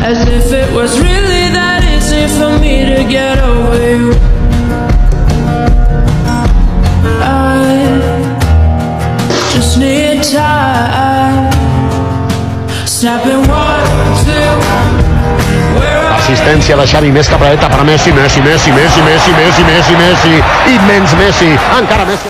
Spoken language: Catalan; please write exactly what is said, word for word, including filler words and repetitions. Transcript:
as if it was really that easy for me to get over you. I just need time. Snapping one, two. Assistència de Xavi, més cap a dreta per Messi, Messi, Messi, Messi, Messi, Messi, Messi, Messi, immens Messi, encara Messi.